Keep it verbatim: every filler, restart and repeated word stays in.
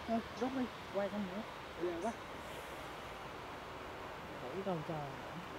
Thôi, rút đi, quay con nữa. Bây giờ quá. Thổi con trời.